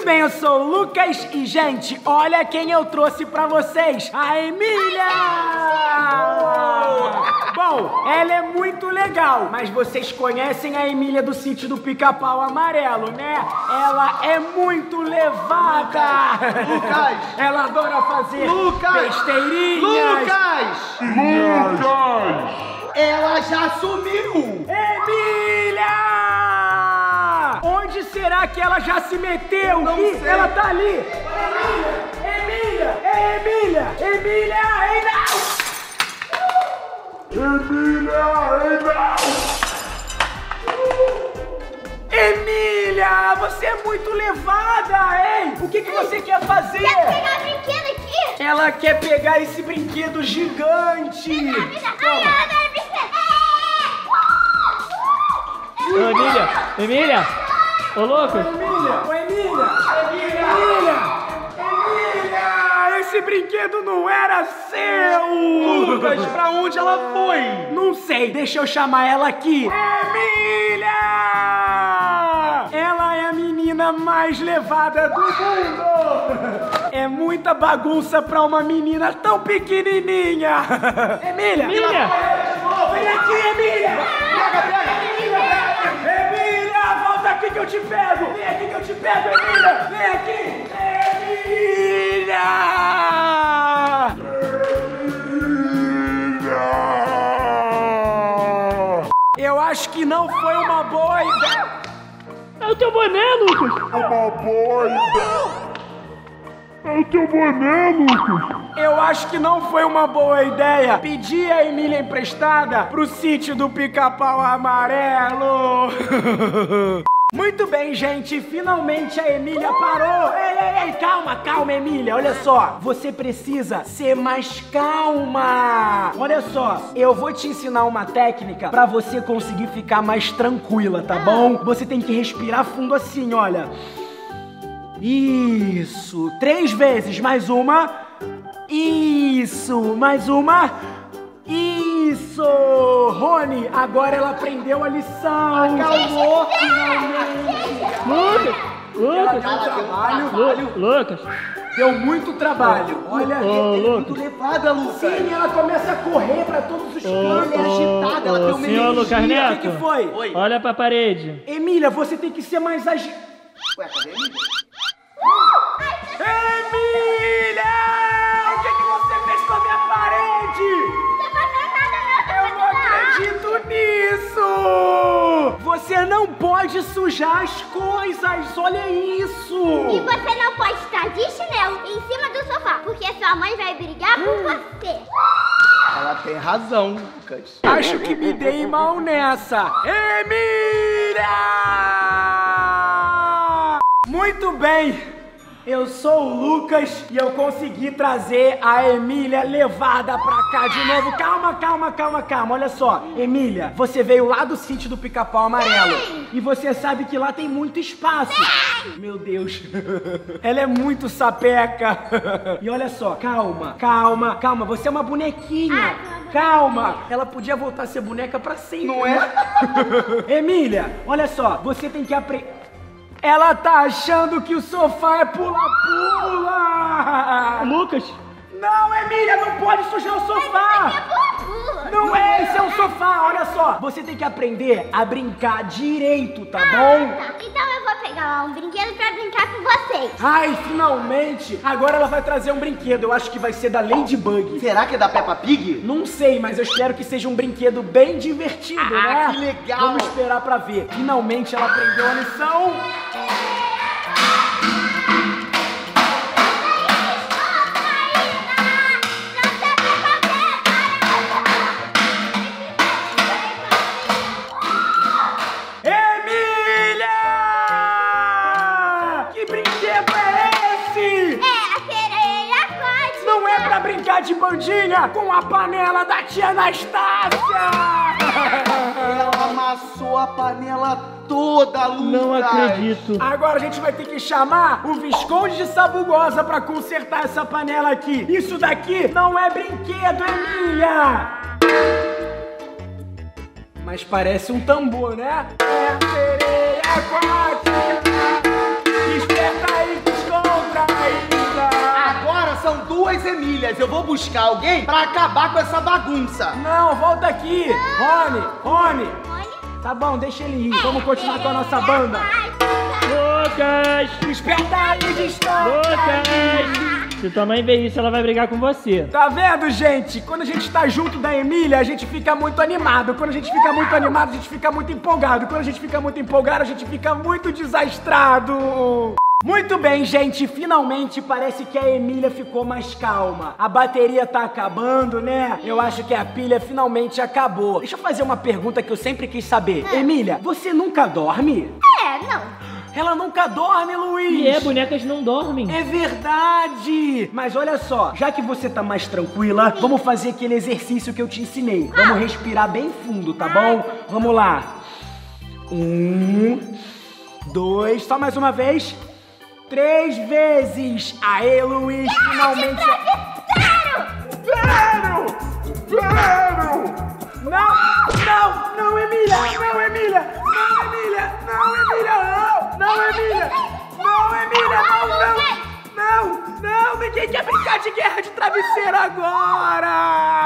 Muito bem, eu sou o Lucas e, gente, olha quem eu trouxe pra vocês, a Emília! Bom, ela é muito legal, mas vocês conhecem a Emília do sítio do Pica-Pau Amarelo, né? Ela é muito levada! Lucas! Ela adora fazer besteirinhas! Lucas! Ela já sumiu! Emília! Onde será que ela já se meteu? Não Ih, sei. ela tá ali! Emília! Emília! Emília! Ei, não! Emília, você é muito levada, hein? O que você quer fazer? Quero pegar o brinquedo aqui. Ela quer pegar esse brinquedo gigante. Ai, eu quero brinquedo. Ô, Emília! Emília! Ô, louco! Emília! Ô, Emília! Emília! Esse brinquedo não era seu! Lucas, pra onde ela foi? Não sei, deixa eu chamar ela aqui. Emília! Ela é a menina mais levada do mundo! É muita bagunça pra uma menina tão pequenininha! Emília! Emília! Vem aqui, Emília! Emília, volta aqui que eu te pego! Vem aqui que eu te pego, Emília! Vem aqui! Emília! Eu acho que não foi uma boa ideia. É o teu boné, Lucas! Eu acho que não foi uma boa ideia pedir a Emília emprestada pro sítio do Pica-Pau Amarelo. Muito bem, gente, finalmente a Emília parou. Ei, calma, Emília, olha só. Você precisa ser mais calma. Olha só, eu vou te ensinar uma técnica pra você conseguir ficar mais tranquila, tá bom? Você tem que respirar fundo assim, olha. Isso, 3 vezes, mais uma. Isso, mais uma. Isso! Rony, agora ela aprendeu a lição! Acalmou! Lucas! Lucas! Lucas! Deu muito trabalho! Olha, Ô, Ela é muito Lucas! levada, Lucas! sim, ela começa a correr pra todos os cantos! é agitada, ela tem uma Senhor Lucas energia. O que Neto! foi? Oi. Olha pra parede! Emília, você tem que ser mais agitada! Ué, cadê a Emília? Emília! O que você fez com a minha parede? Eu não acredito nisso! Você não pode sujar as coisas, olha isso! E você não pode estar de chinelo em cima do sofá, porque sua mãe vai brigar por você. Ela tem razão, Lucas. Acho que me dei mal nessa! Emília! Muito bem! Eu sou o Lucas e eu consegui trazer a Emília levada pra cá de novo. Calma. Olha só, Emília, você veio lá do sítio do Pica-Pau Amarelo. E você sabe que lá tem muito espaço. Meu Deus. Ela é muito sapeca. E olha só, calma. Você é uma bonequinha. Calma. Ela podia voltar a ser boneca pra sempre. Não é? Emília, olha só, você tem que aprender. Ela tá achando que o sofá é pula-pula! Lucas! Não, Emília, não pode sujar o sofá! Não é, esse é um sofá, olha só! Você tem que aprender a brincar direito, tá bom? Tá, então eu vou pegar lá um brinquedo pra brincar com vocês. Ai, finalmente! Agora ela vai trazer um brinquedo, eu acho que vai ser da Ladybug. Será que é da Peppa Pig? Não sei, mas eu espero que seja um brinquedo bem divertido, né? Que legal! Vamos esperar pra ver. Finalmente ela aprendeu a lição. De bandinha com a panela da tia Anastácia! Ela amassou a panela toda, Lucas! Não acredito! Agora a gente vai ter que chamar o Visconde de Sabugosa pra consertar essa panela aqui. Isso daqui não é brinquedo, Emília! Mas parece um tambor, né? É sereia aquática, esperta e duas Emílias. Eu vou buscar alguém pra acabar com essa bagunça. Não, volta aqui. Rony. Olha. Tá bom, deixa ele ir. Vamos continuar com a nossa banda. Lucas! Desperta aí, descontra. Lucas! Se tua mãe ver isso, ela vai brigar com você. Tá vendo, gente? Quando a gente tá junto da Emília, a gente fica muito animado. Quando a gente fica muito animado, a gente fica muito empolgado. Quando a gente fica muito empolgado, a gente fica muito desastrado. Muito bem, gente, finalmente parece que a Emília ficou mais calma. A bateria tá acabando, né? Eu acho que a pilha finalmente acabou. Deixa eu fazer uma pergunta que eu sempre quis saber. Emília, você nunca dorme? Não. Ela nunca dorme, Luiz! Bonecas não dormem. É verdade! Mas olha só, já que você tá mais tranquila, vamos fazer aquele exercício que eu te ensinei. Vamos respirar bem fundo, tá bom? Vamos lá. 1, 2, só mais uma vez. 3 vezes! Aê, Luiz, finalmente... Zero! Não, Emília! Não, Emília! Não! Ninguém quer brincar de guerra de travesseiro agora!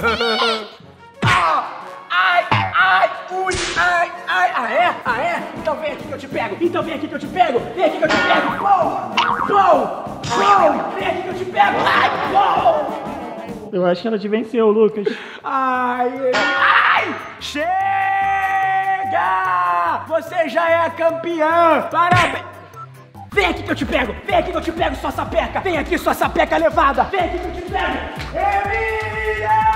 Ai! Então vem aqui que eu te pego! Vem aqui que eu te pego! Pou! Vem aqui que eu te pego! Ai, pou! Eu acho que ela te venceu, Lucas. Ai! Chega! Você já é a campeã! Parabéns! Vem aqui que eu te pego, sua sapeca! Vem aqui, sua sapeca levada! Vem aqui que eu te pego! Emília!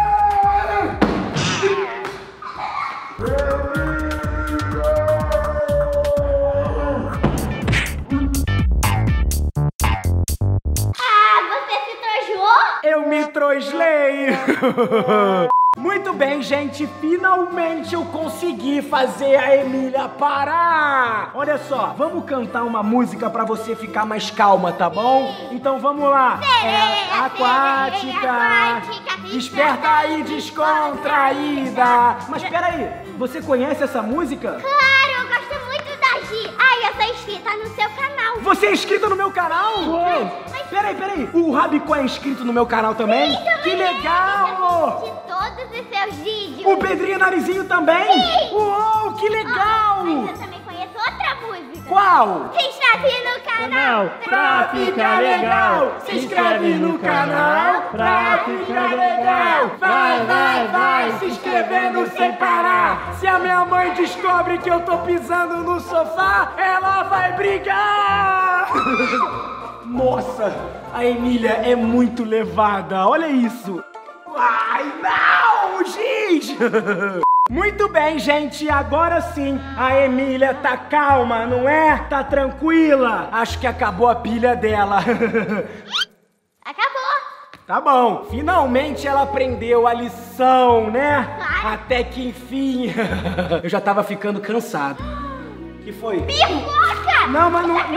Você se trojou? Eu me troslei! Muito bem, gente, finalmente eu consegui fazer a Emília parar! Olha só, vamos cantar uma música pra você ficar mais calma, tá bom? Então vamos lá! Aquática, desperta e descontraída! Mas peraí, você conhece essa música? Claro, eu gosto muito da Gi. Eu sou inscrita no seu canal. Você é inscrito no meu canal? Uou. Peraí, o Rabicó é inscrito no meu canal também? Sim, que legal! De todos os seus vídeos. O Pedrinho Narizinho também? Sim. Uou, que legal! Mas eu também conheço outra música. Qual? Se inscreve no canal pra ficar legal. Se inscreve no canal pra ficar legal. Vai, se inscrevendo sem parar. Se a minha mãe descobre que eu tô pisando no sofá, ela vai brigar. Nossa, a Emília é muito levada, olha isso. Ai, não, giz! Muito bem, gente, agora sim, a Emília tá calma, não é? Tá tranquila. Acho que acabou a pilha dela. Acabou. Tá bom, finalmente ela aprendeu a lição, né? Vai. Até que enfim. Eu já tava ficando cansado. Que foi? Pipoca! Não, mas não.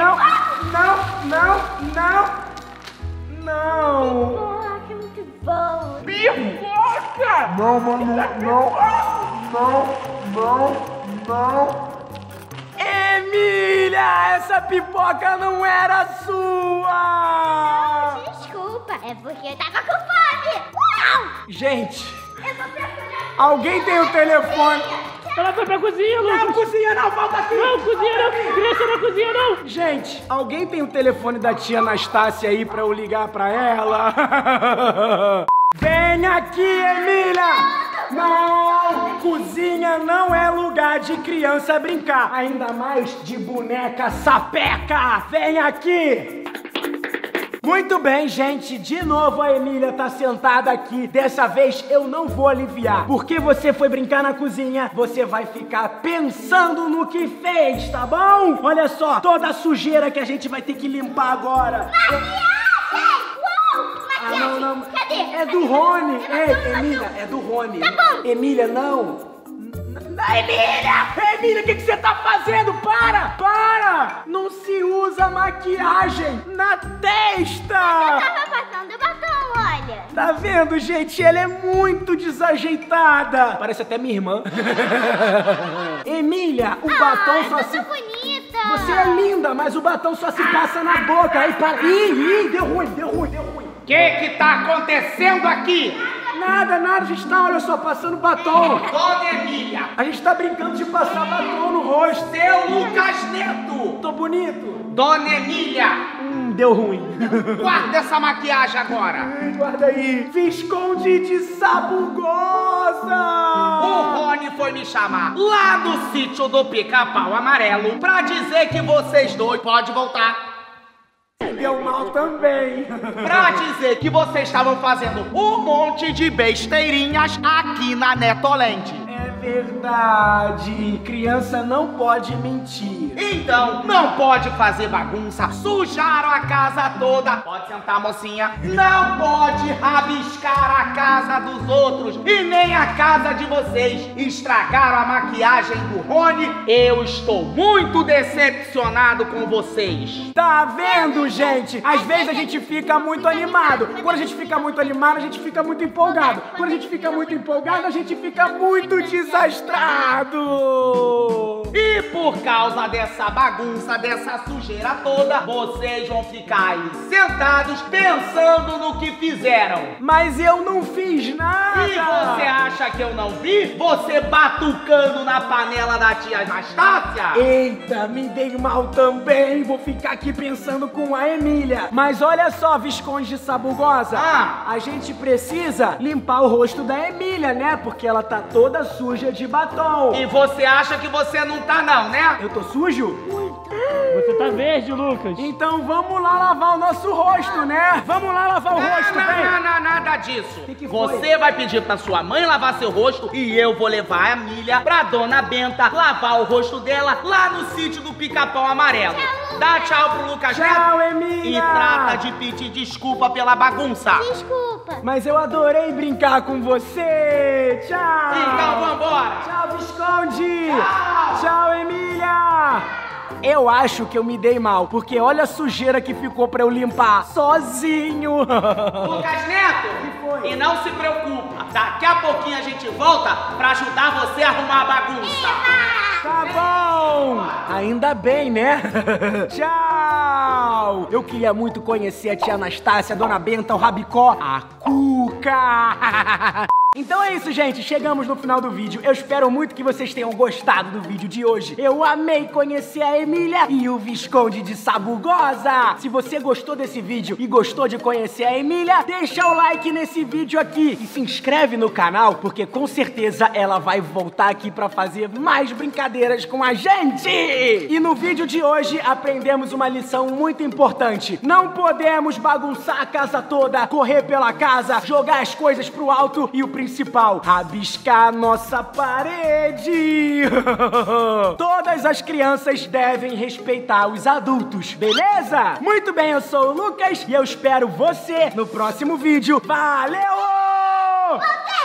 Pipoca é muito bom. Pipoca! Não. Emília, essa pipoca não era sua! Desculpa, é porque eu tava com fome. Uau! Gente, Eu vou procurar. alguém tem o telefone? Ela foi pra cozinha, Lucas. Não, cozinha não, volta aqui! Não, cozinha não. Criança na cozinha não. Gente, alguém tem o telefone da tia Anastácia aí pra eu ligar pra ela? Vem aqui, Emília! Não! Cozinha não é lugar de criança brincar, ainda mais de boneca sapeca! Vem aqui! Muito bem, gente, de novo a Emília tá sentada aqui. Dessa vez eu não vou aliviar. Porque você foi brincar na cozinha, você vai ficar pensando no que fez, tá bom? Olha só, toda a sujeira que a gente vai ter que limpar agora. Maquiagem! Não. Cadê? É do Rony. Ei, Emília, é do Rony. Tá bom. Emília, não. Emília, o que você tá fazendo? Para! Não se usa maquiagem na testa! Eu tava passando batom, olha. Tá vendo, gente? Ela é muito desajeitada. Parece até minha irmã. Emília, o batom só se... bonita. Você é linda, mas o batom só se passa na boca. Aí para... Ih, deu ruim. Que tá acontecendo aqui? Nada, a gente tá, olha só, passando batom. Dona Emília, A gente tá brincando de passar batom no rosto. seu Lucas Neto. Tô bonito? Dona Emília, Deu ruim. guarda essa maquiagem agora. Guarda aí. Visconde de Sabugosa. O Rony foi me chamar lá no sítio do Pica-Pau Amarelo pra dizer que vocês dois podem voltar. Deu mal também. Pra dizer que vocês estavam fazendo um monte de besteirinhas aqui na Netoland. É verdade. Criança não pode mentir. Então, não pode fazer bagunça, sujaram a casa toda. Pode sentar, mocinha. Não pode rabiscar a casa dos outros e nem a casa de vocês. Estragaram a maquiagem do Rony. Eu estou muito decepcionado com vocês. Tá vendo, gente? Às vezes a gente fica muito animado. Quando a gente fica muito animado, a gente fica muito empolgado. Quando a gente fica muito empolgado, a gente fica muito desastrado. E por causa dessa bagunça, dessa sujeira toda, vocês vão ficar aí sentados pensando no que fizeram. Mas eu não fiz nada. E você acha que eu não vi? Você batucando na panela da tia Anastácia? Eita, me dei mal também. Vou ficar aqui pensando com a Emília. Mas olha só, Visconde de Sabugosa. A gente precisa limpar o rosto da Emília, né? Porque ela tá toda suja de batom. E você acha que você não tá não, né? Eu tô sujo? Você tá verde, Lucas. Então vamos lá lavar o nosso rosto, né? Vamos lá lavar o rosto, vem. Não, nada disso. Que foi? Você vai pedir pra sua mãe lavar seu rosto e eu vou levar a Emília pra Dona Benta lavar o rosto dela lá no sítio do Pica-Pau Amarelo. Dá tchau pro Lucas Tchau, Neto. Emília. E trata de pedir desculpa pela bagunça. Desculpa. Mas eu adorei brincar com você. Tchau. Então vambora. Tchau, Visconde. Tchau. Tchau, Emília. Eu acho que eu me dei mal, porque olha a sujeira que ficou pra eu limpar sozinho. Lucas Neto, foi? e não se preocupa, daqui a pouquinho a gente volta pra ajudar você a arrumar a bagunça. Tá bom! Ainda bem, né? Tchau! Eu queria muito conhecer a tia Anastácia, a Dona Benta, o Rabicó, a Cuca! Então é isso, gente. Chegamos no final do vídeo. Eu espero muito que vocês tenham gostado do vídeo de hoje. Eu amei conhecer a Emília e o Visconde de Sabugosa. Se você gostou desse vídeo e gostou de conhecer a Emília, deixa o like nesse vídeo aqui e se inscreve no canal, porque com certeza ela vai voltar aqui pra fazer mais brincadeiras com a gente. E no vídeo de hoje aprendemos uma lição muito importante. Não podemos bagunçar a casa toda, correr pela casa, jogar as coisas pro alto e o principal, rabiscar nossa parede. Todas as crianças devem respeitar os adultos, beleza? Muito bem, eu sou o Lucas e eu espero você no próximo vídeo. Valeu!